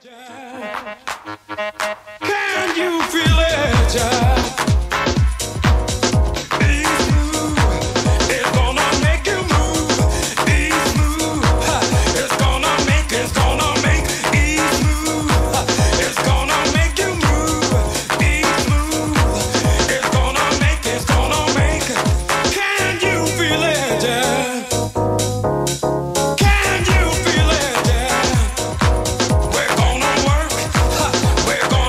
Can you feel it? It's gonna make you move. Ease move. It's gonna make It's gonna make you move. Ease move. It's gonna make. Can you feel it? Can you feel it? We're gonna work. We're gonna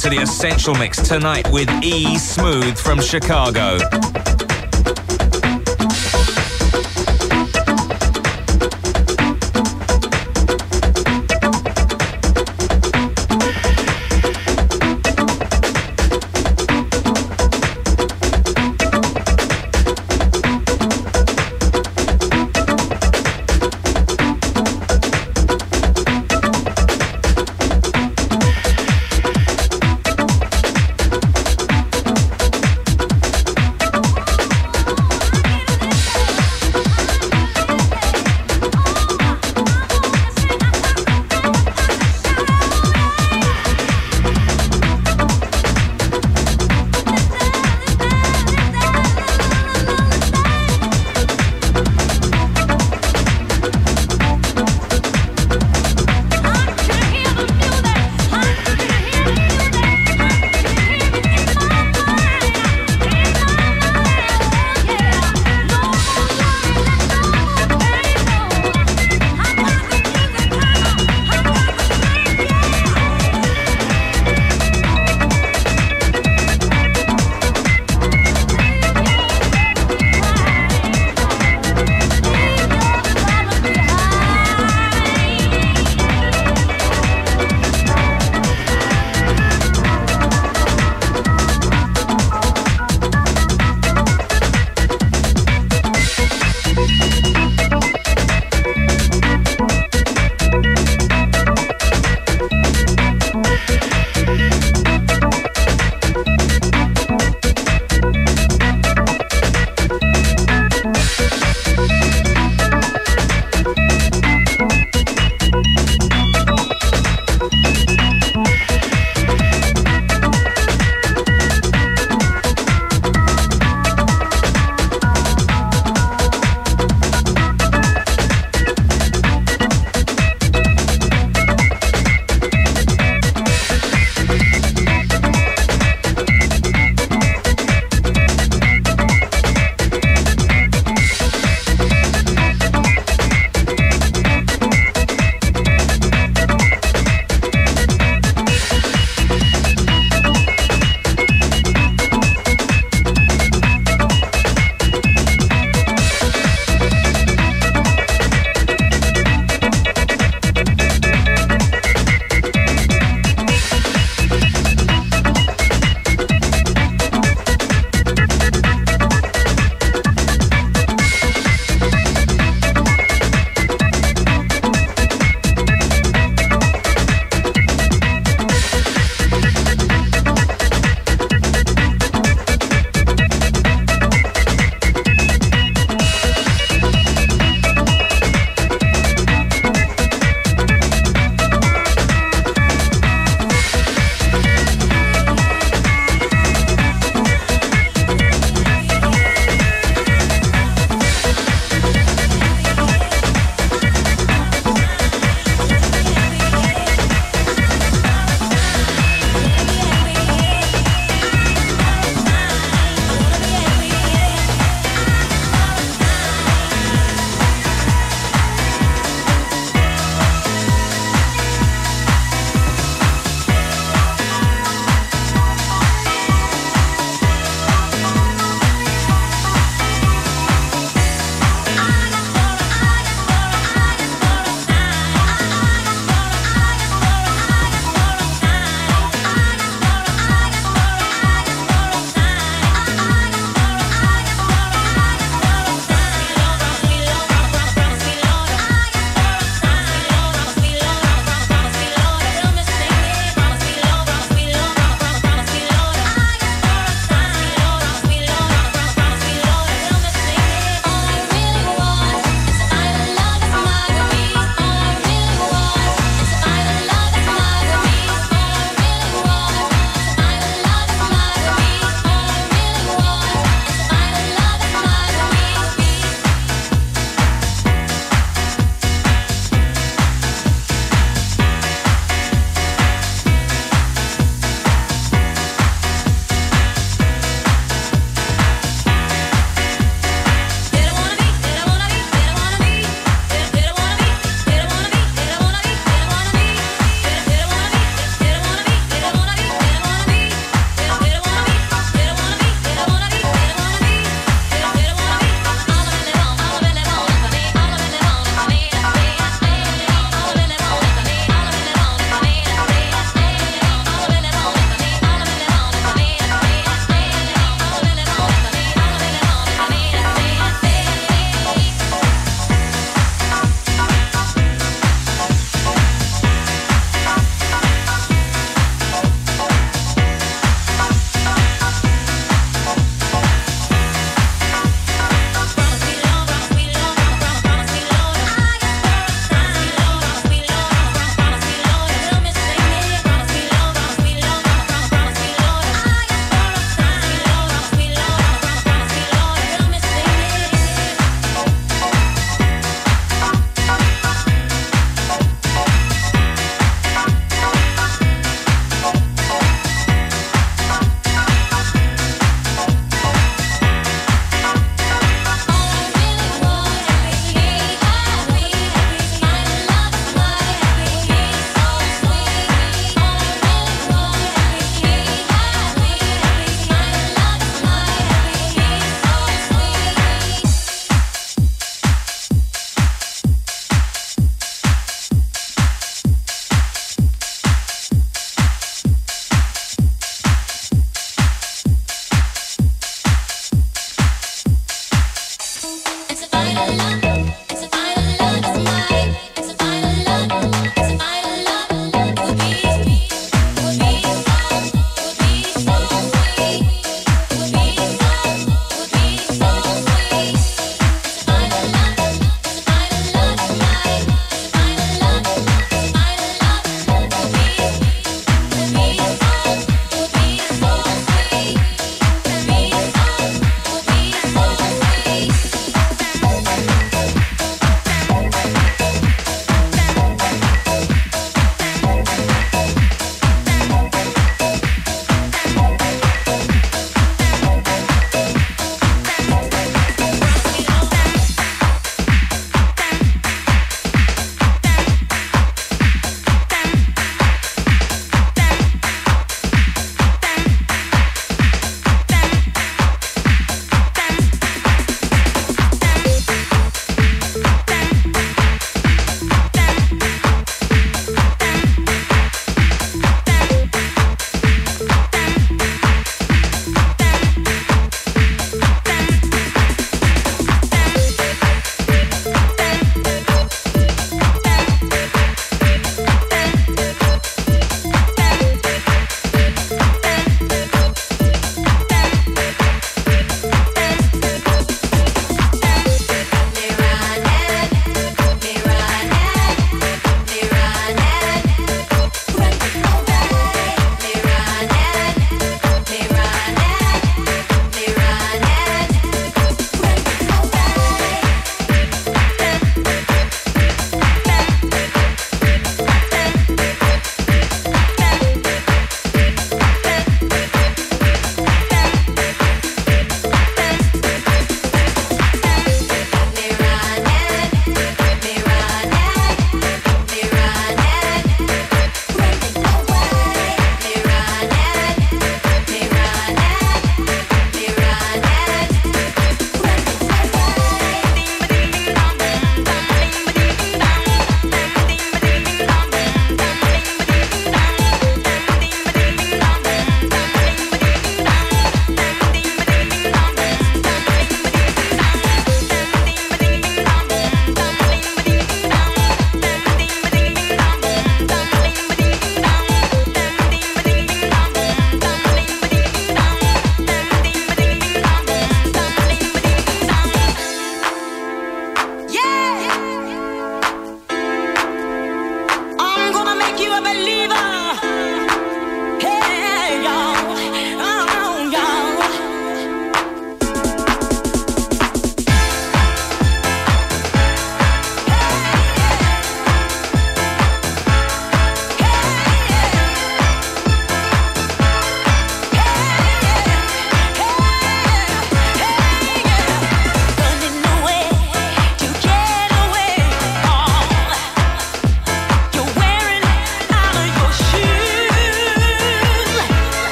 to the Essential Mix tonight with E Smooth from Chicago.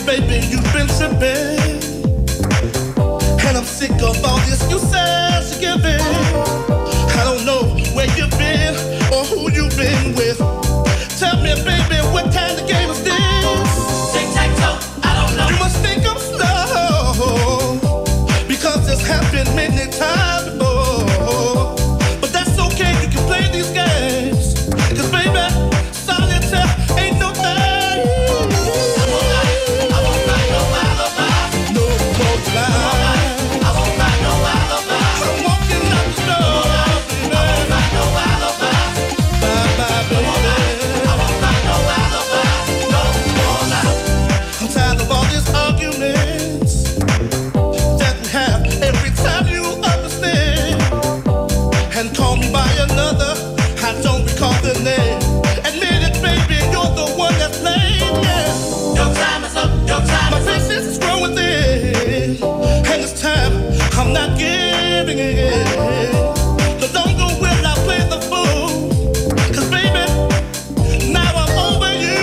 baby, you've been tripping. And I'm sick of all the excuses you're giving. I don't know where you've been or who you've been with. Tell me, baby, what kind of game is this? Tic-tac-toe, I don't know. You must think I'm slow, because this happened many times before. But that's okay, you can play these games. Cause baby, solitaire ain't no thing. I won't write no alibi. No more lies. I won't write no alibi. I'm walking out the door, baby. I won't write no alibi. Bye-bye, baby. I won't write no alibi. No more lies. I'm tired of all these arguments that we have every time you understand and call me by another. I don't recall the name. Admit it, baby, you're the one that's playing. Yeah. Your time is up. Your time. My patience is growing thin, and this time I'm not giving in. No longer will I play the fool. Cause baby, now I'm over you.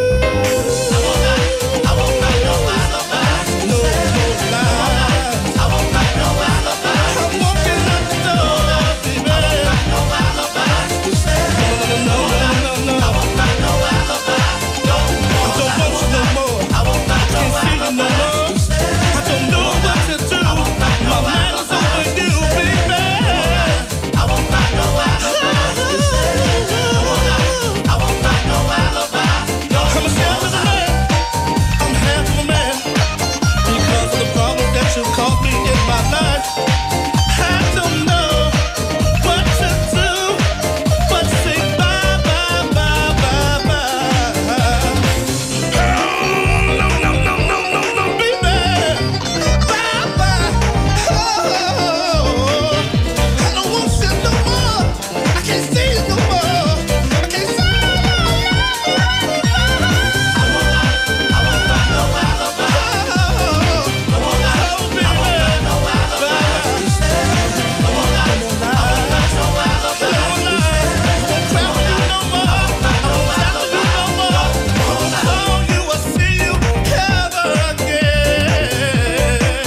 I won't write no alibi. No lies. I won't write no alibi. I'm walking out the door, baby. I won't write no alibi. No. I won't write no alibi. No more. I don't want you no more. I won't write no alibi. Can't see you no more. I don't know what to do. My mind is over you, baby. I won't write no alibi. I won't write no alibi. I'm a half of a man. I'm half of a man. Because of the problem that you caused me in my life, I don't know what to do but say bye, bye, bye, bye, bye. No, baby. Bye, bye. Oh, I don't want you no more. I can't see you no more. I can't see you no more. I won't write no alibi. I won't write no alibi. I won't write no alibi. I won't cry for you no more. I won't cry for you no more. Oh, you will see you ever again.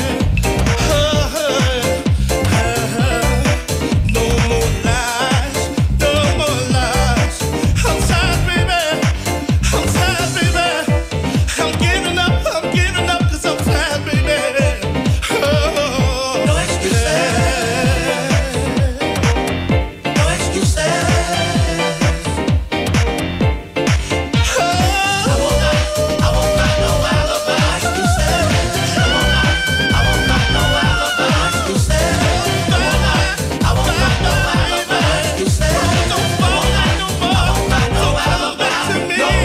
No more lies. No more lies. I'm tired, baby. I'm tired, baby. I'm giving up. I'm giving up 'cause I'm tired, baby. No excuses. No excuses. I won't write no alibi. Excuses. I won't write no alibi. Excuses. I won't write no alibi. Excuses. Don't fall like no more. Don't come back to me. No,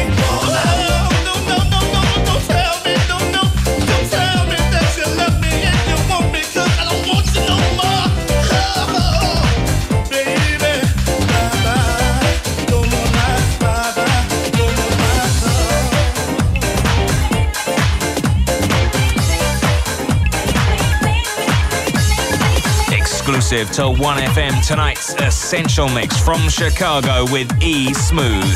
don't tell me. Don't tell me that you love me and you want me 'cause I don't want you no more. Baby, bye-bye. No more lies, bye-bye. No more lies. Exclusive to 1FM, tonight's Essential Mix from Chicago with E Smooth.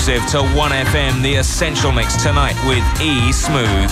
exclusive to 1FM, the Essential Mix tonight with E Smooth.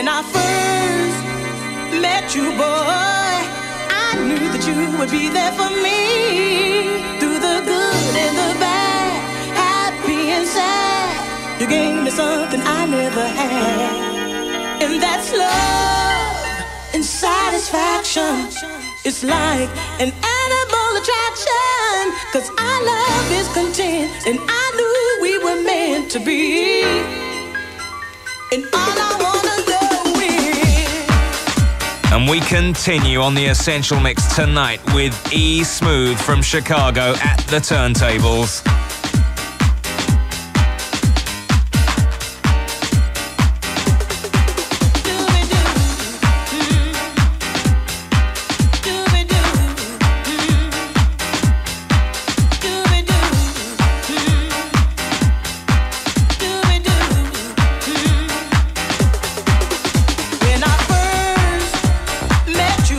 When I first met you, boy, I knew that you would be there for me. Through the good and the bad, happy and sad, you gave me something I never had. And that's love and satisfaction. It's like an animal attraction. 'Cause our love is content, and I knew we were meant to be. And all I wanna know is. And we continue on the Essential Mix tonight with E Smooth from Chicago at the turntables.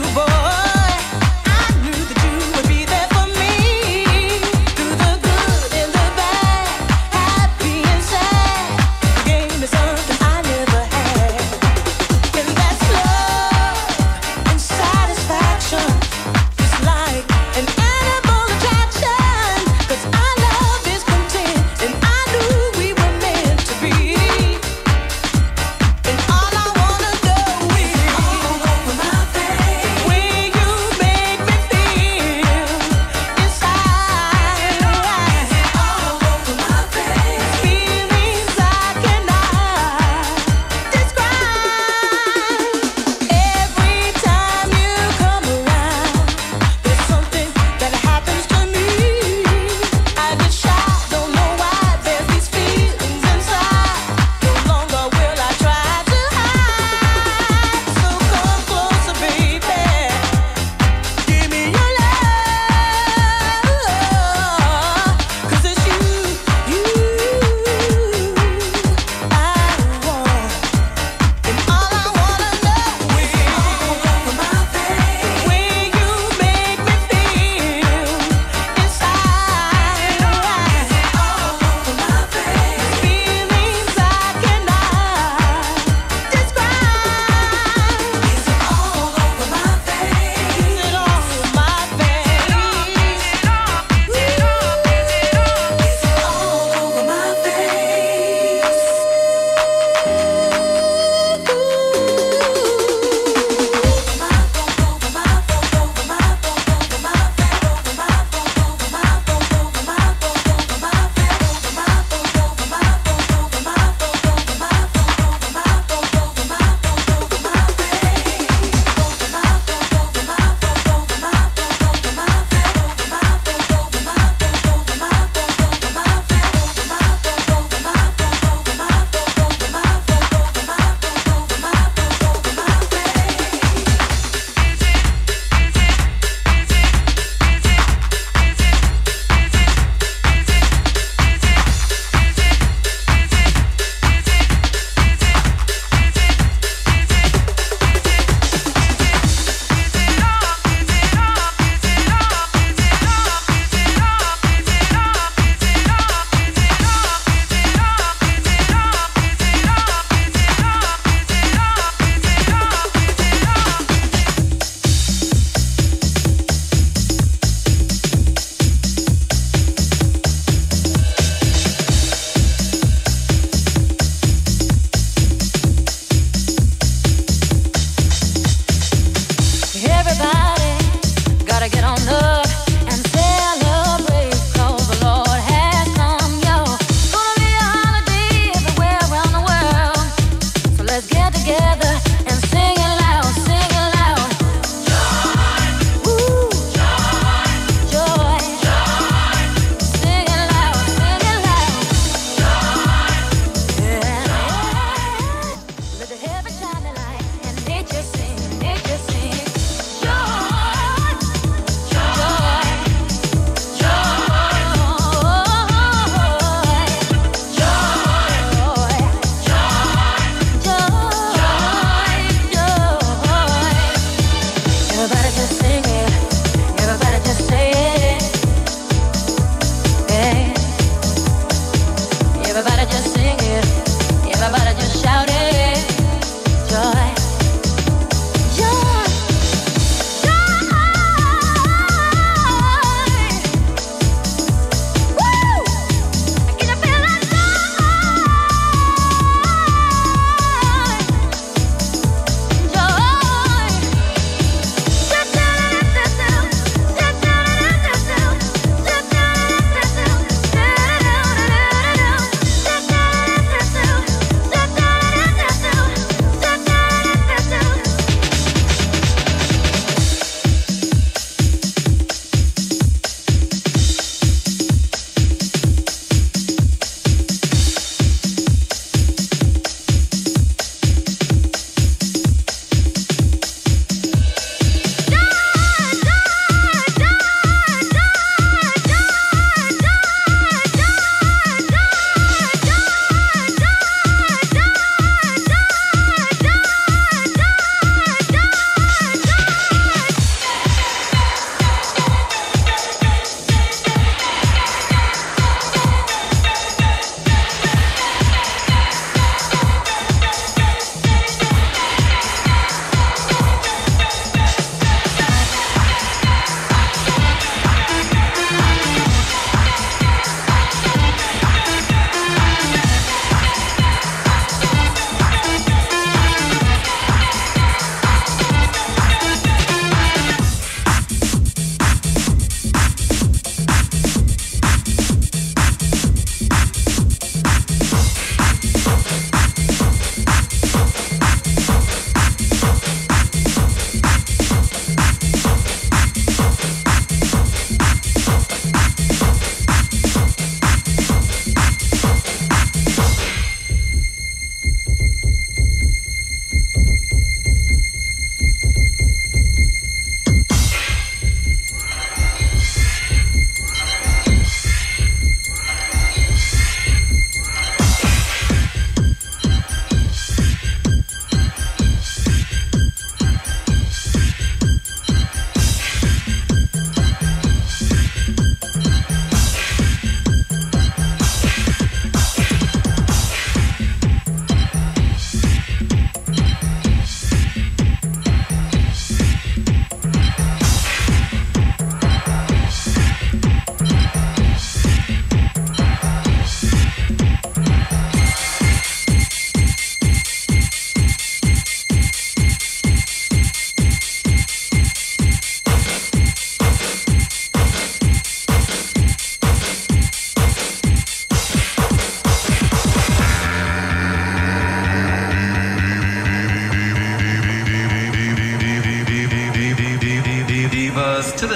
Boy, I knew that you would be there for me. Through the good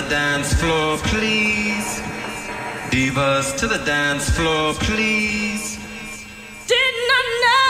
dance floor, please. Divas to the dance floor, please. Didn't I know?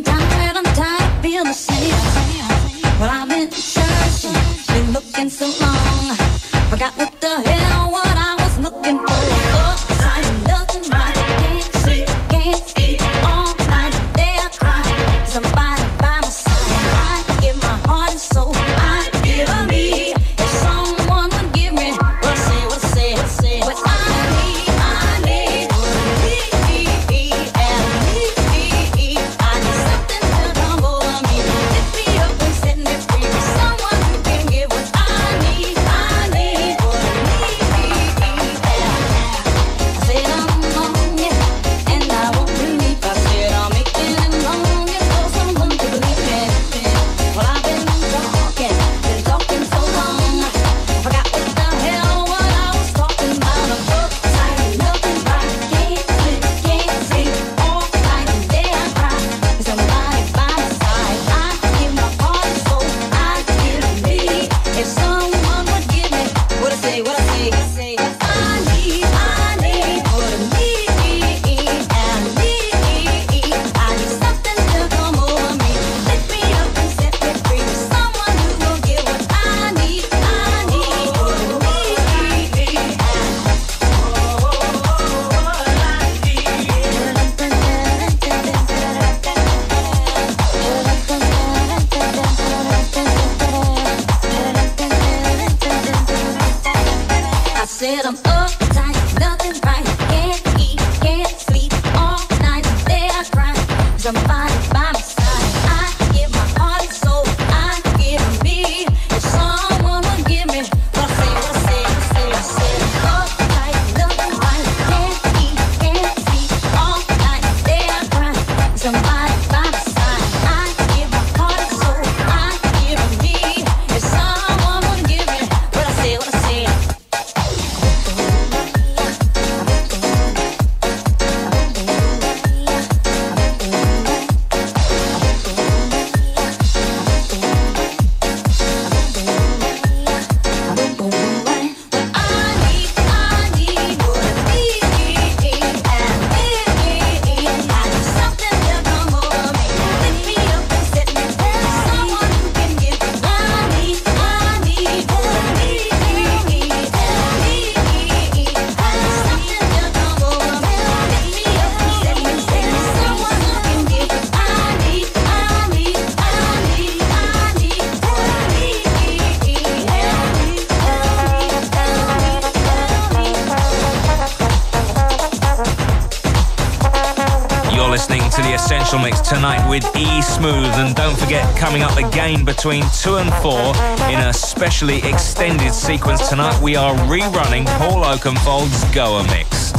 Essential Mix tonight with E Smooth, and don't forget, coming up again between 2 and 4 in a specially extended sequence tonight, we are rerunning Paul Oakenfold's Goa Mix.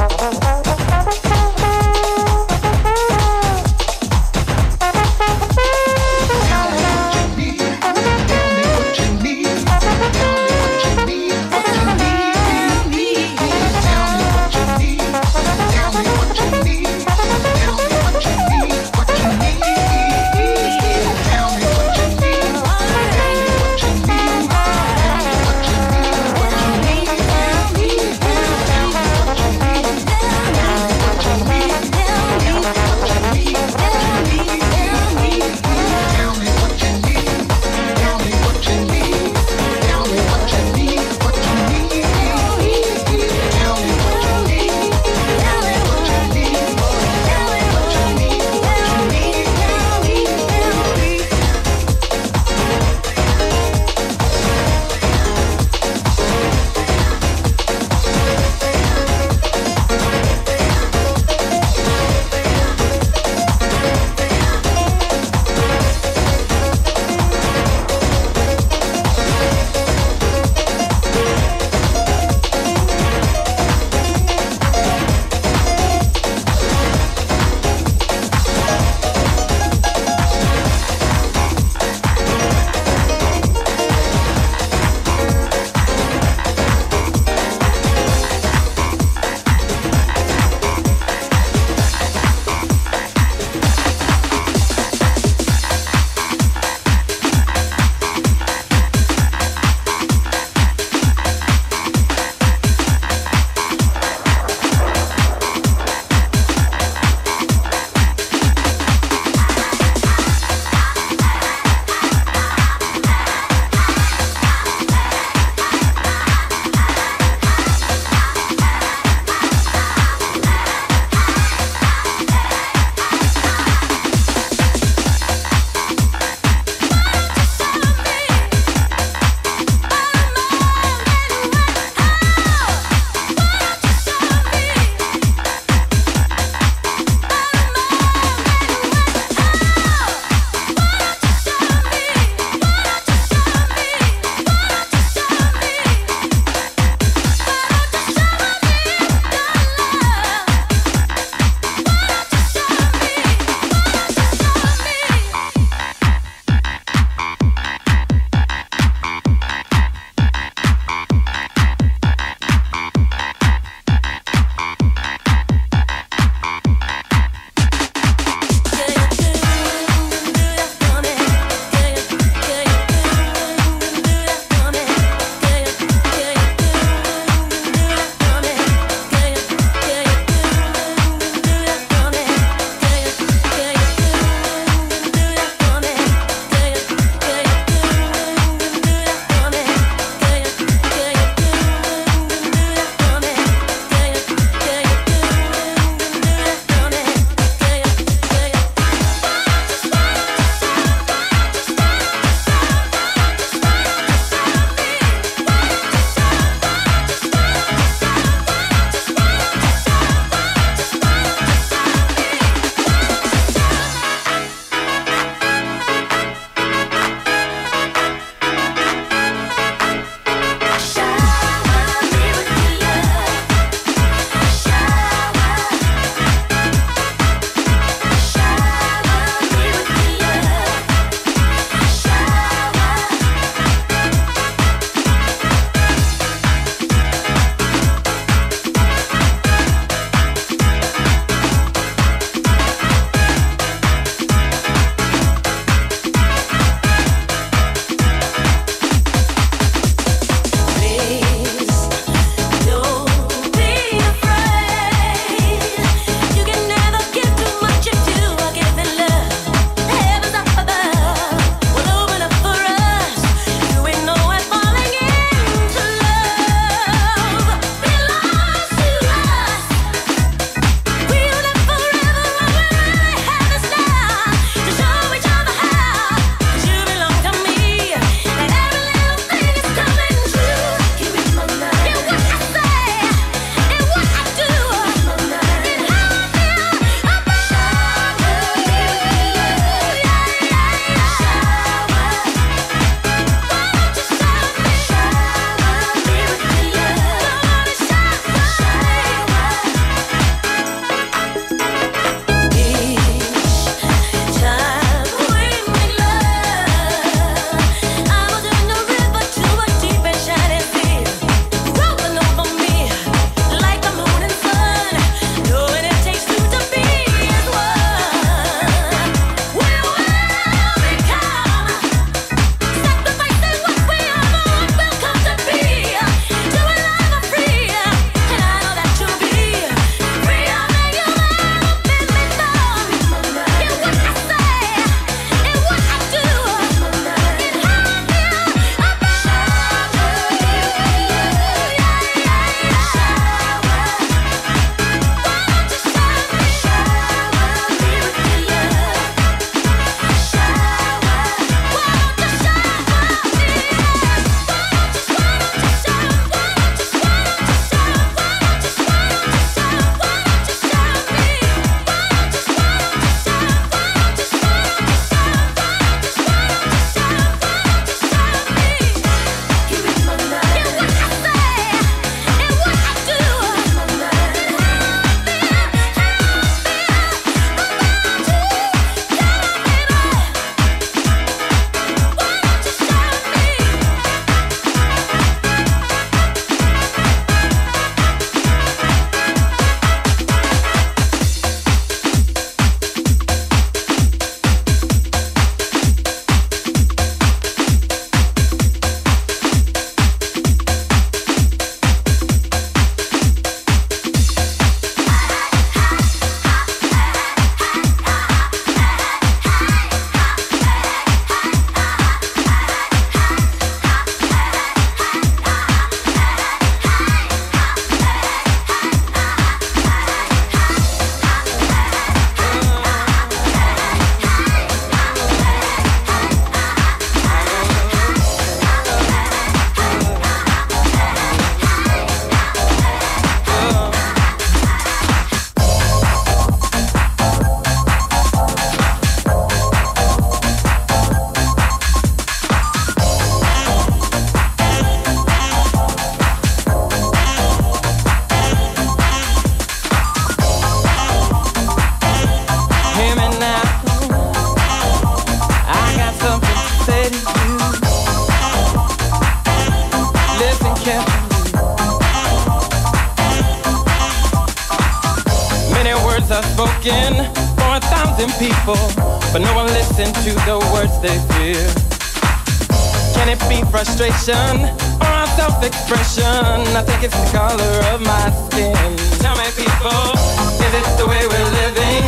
in people, but no one listens to the words they fear. Can it be frustration or our self-expression? I think it's the color of my skin. Tell me people, is it the way we're living?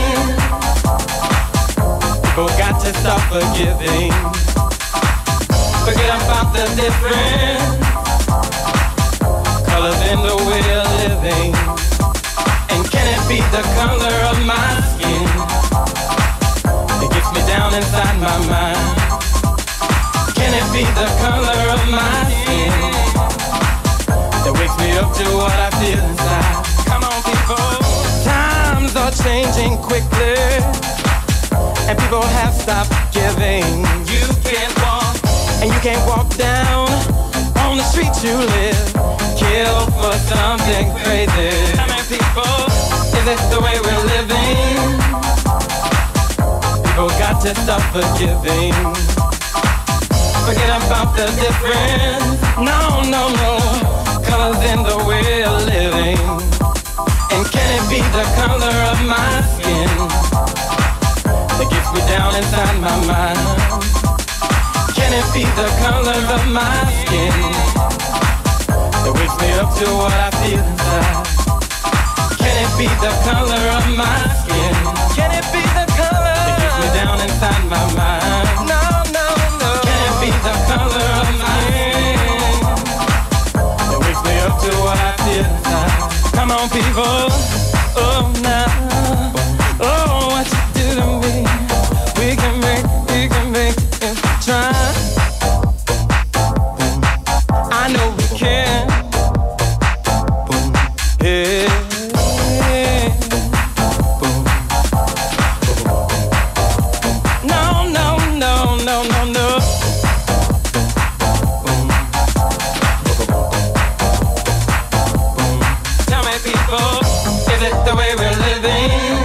People got to stop forgiving. Forget about the difference, colors in the way of living. And can it be the color of my skin? It gets me down inside my mind. Can it be the color of my skin that wakes me up to what I feel inside? Come on people. Times are changing quickly, and people have stopped giving. You can't walk, and you can't walk down on the street you live. Kill for something crazy. How many people? Is it the way we're living? People got to stop forgiving. Forget about the difference. No, no, no. Colors in the way of living. And can it be the color of my skin that gets me down inside my mind? Can it be the color of my skin that wakes me up to what I feel inside? Can it be the color of my skin? Can it be the color that gets me down inside my mind? No, no, no. Can it be the color of my skin that wakes me up to what I feel inside? Come on, people. Oh, now. Oh, what you do to me. We can make it if we try. I know we can. Yeah. No, no, no, no, no, no. Tell me people, is it the way we're living?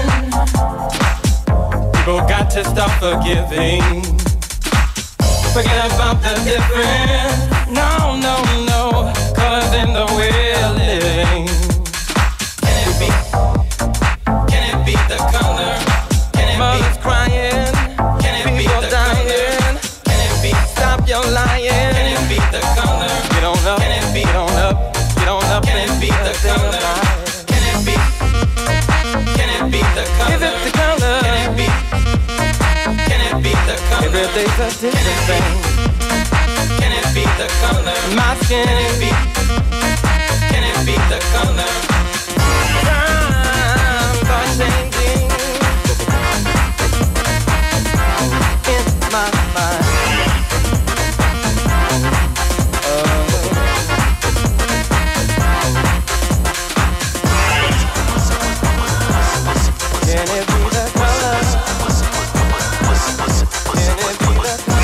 People got to stop forgiving. Forget about the difference. No, no, no. Colors in the way of living. Can it be the color? Can it Mothers be crying? Can it be the dying? Color? Can it be stop your lying? Can it be the color? Get on up, can it be, get on up, get on up. Can it be the color? Can it be? Can it be the color? Is it the color? Can it be? Can it be the color? Every day's a different thing. Can it be the color? My skin. Can it be? Can it be the color? Times are changing in my mind. Can it be the color? Can it be the color?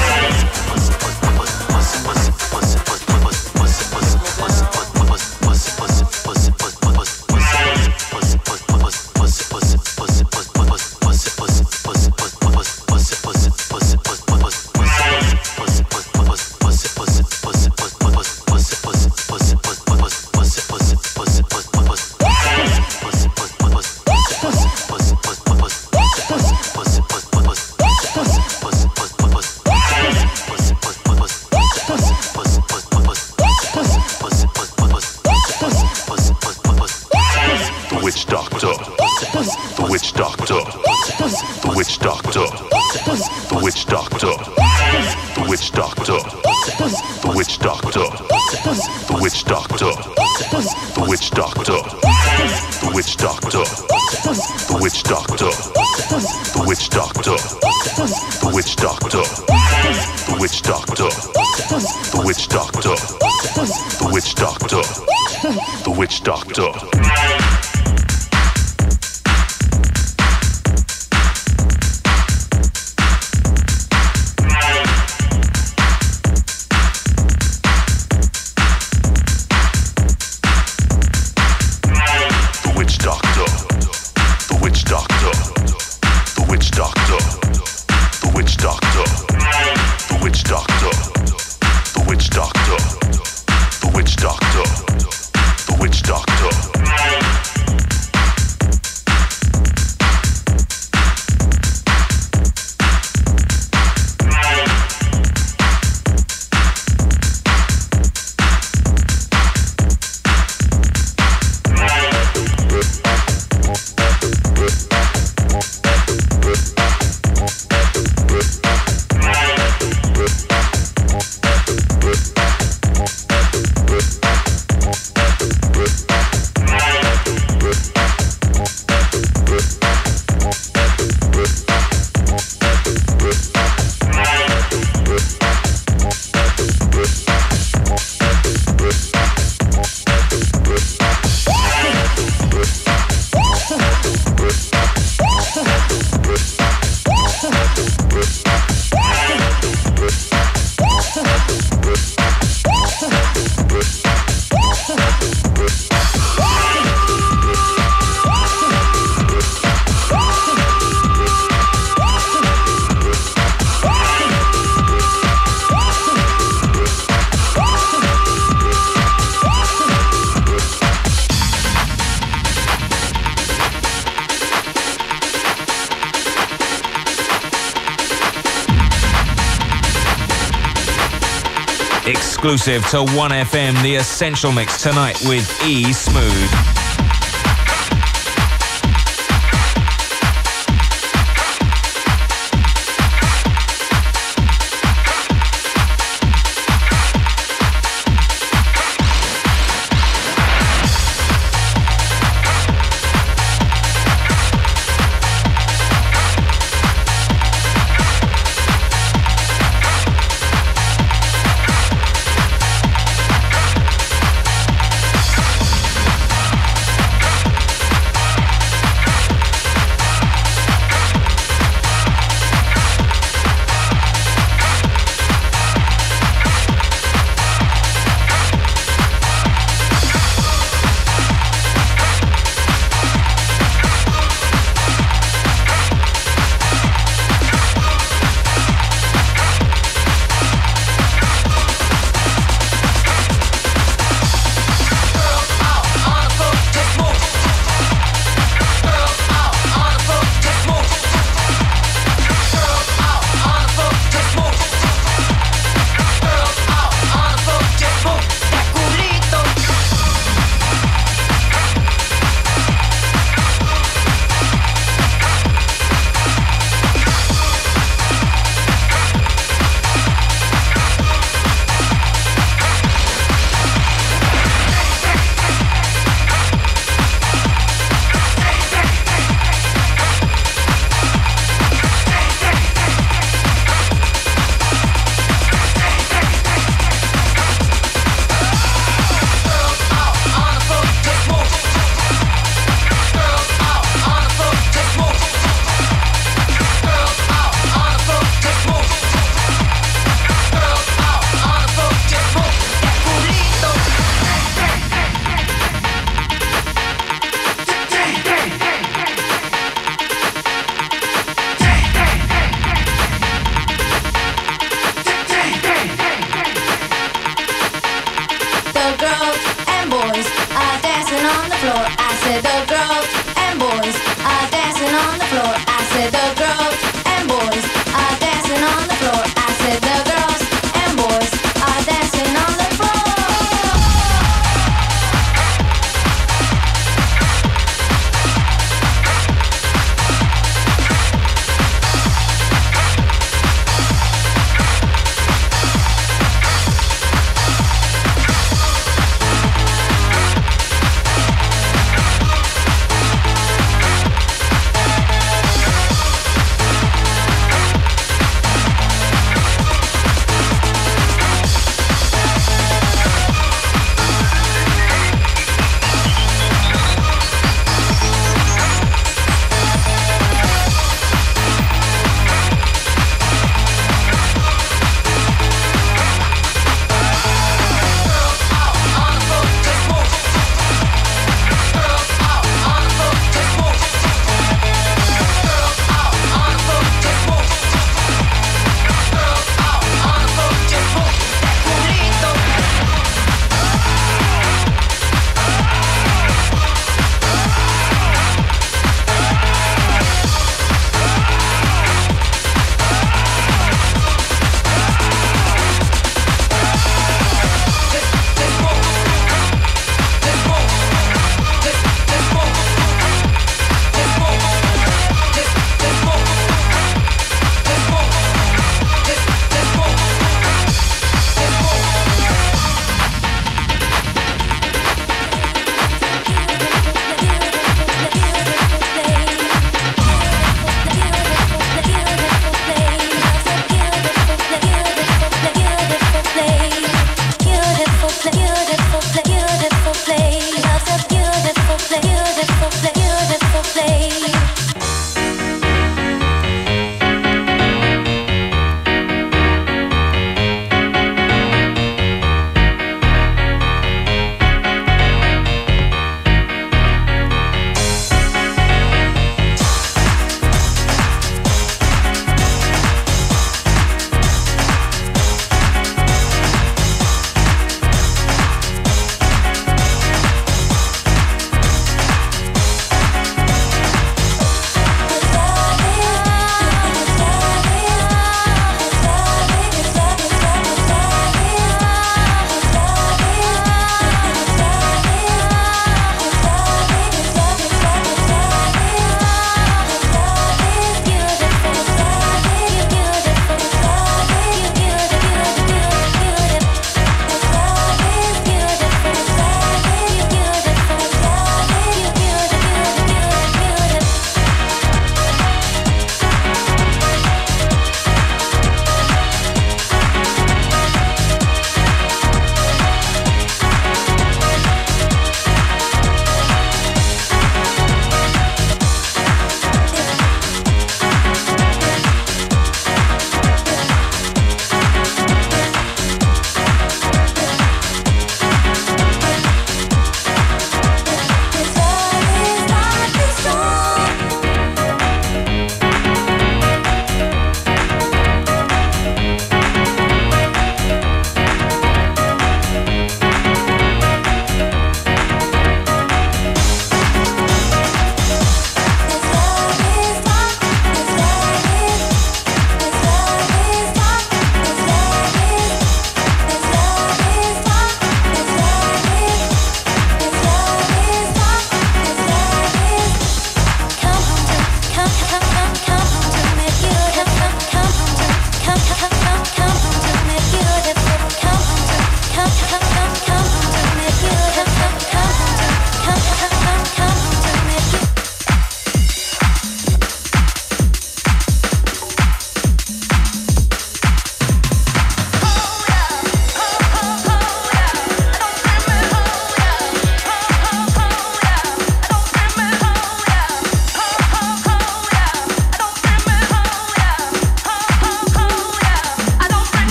exclusive to 1FM, the Essential Mix tonight with E Smooth.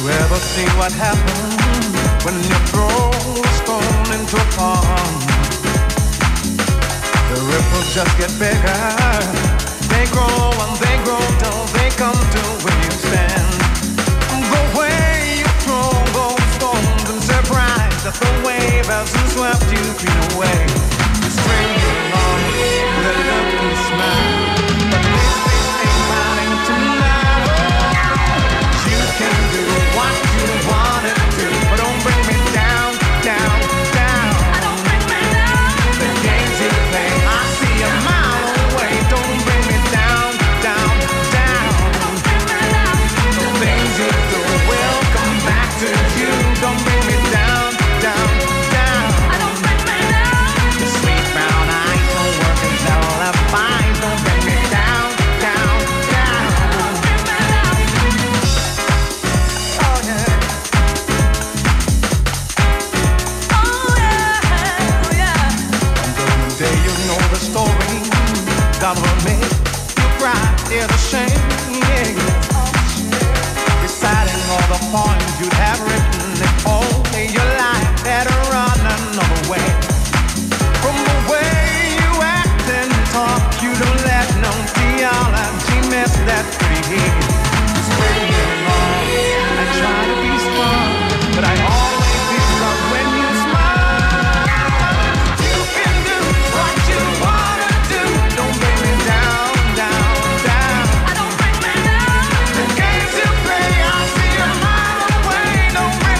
ever see what happens when you throw a stone into a pond? The ripples just get bigger. They grow and they grow till they come to where you stand. The way you throw those stones and surprise that the wave hasn't swept you clean away. You string along with a look and smile, but this ain't running tonight. You can do what you wanna do, but don't bring me down, down, down. The games you play, I see a mile away. Don't bring me down, down, down. The things you do will come back to you. Don't bring me down, down, down. The sweet brown eyes don't work as lullabies. Don't bring me down, down, down. Oh yeah. Day you know the story that will make you cry, hear the shame, reciting all the poems you'd have written if only your life had run another way. From the way you act and talk, you don't let no theology mess that pretty head. Spring along, I try to be strong, but I always disrupt when you smile. You can do what you wanna do. Don't bring me down, down, down. The games you play, I see a mile away. Don't bring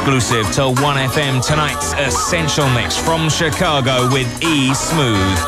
exclusive to 1FM, tonight's Essential Mix from Chicago with E Smooth.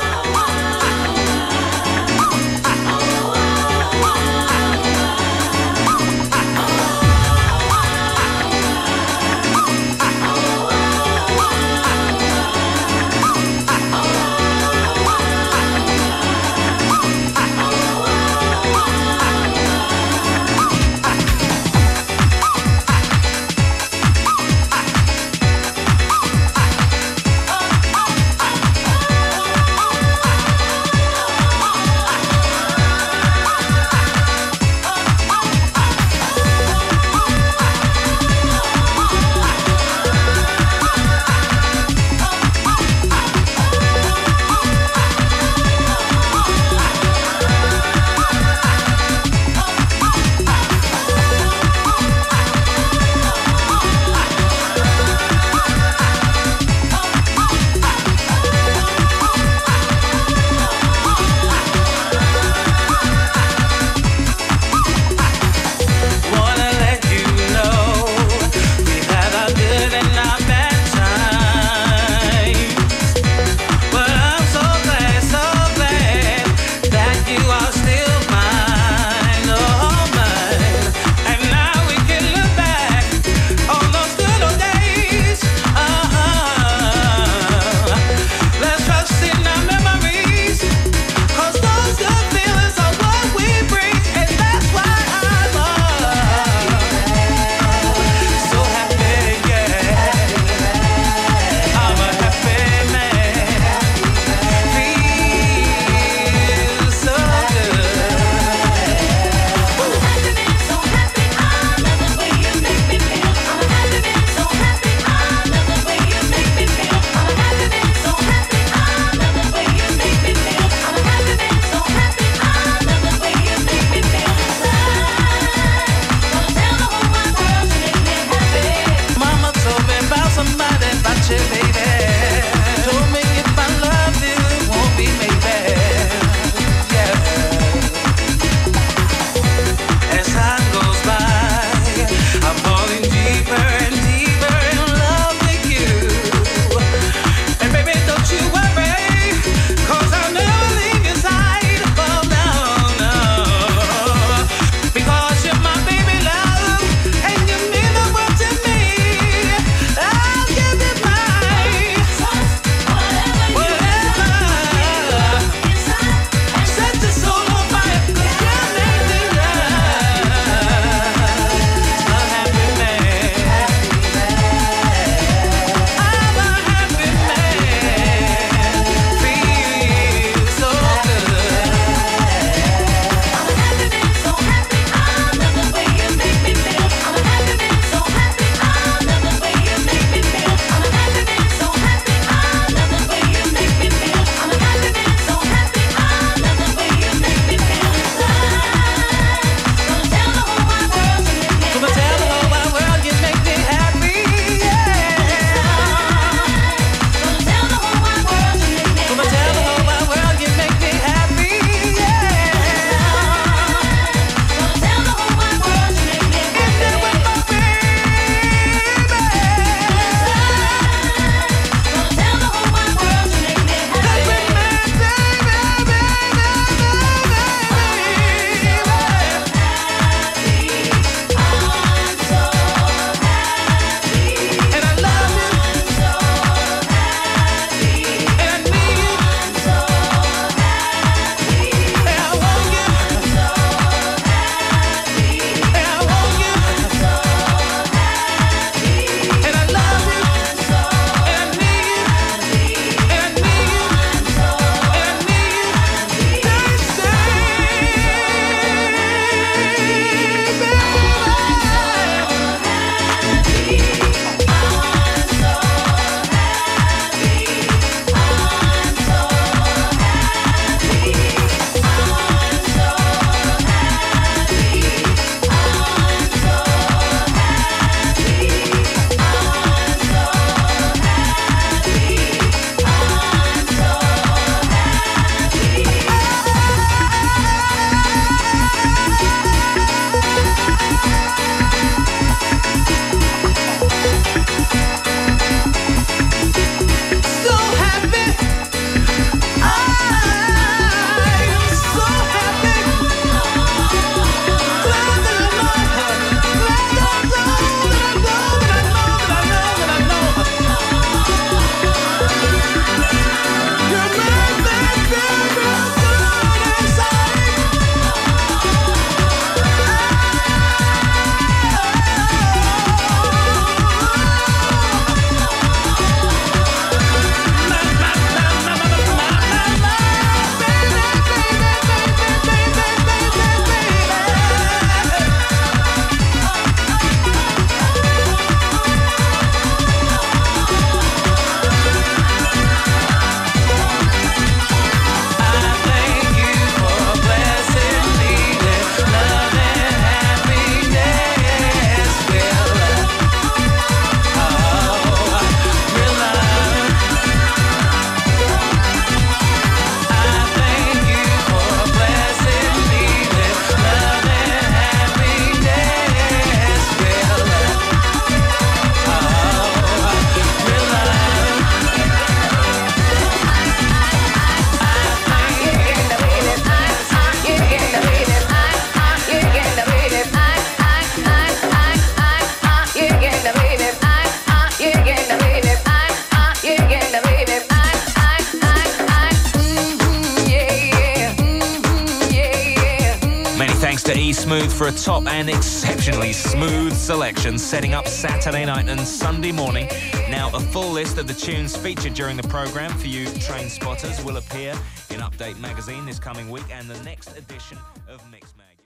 to E Smooth for a top and exceptionally smooth selection, setting up Saturday night and Sunday morning. Now, a full list of the tunes featured during the programme for you train spotters will appear in Update magazine this coming week and the next edition of Mix Mag.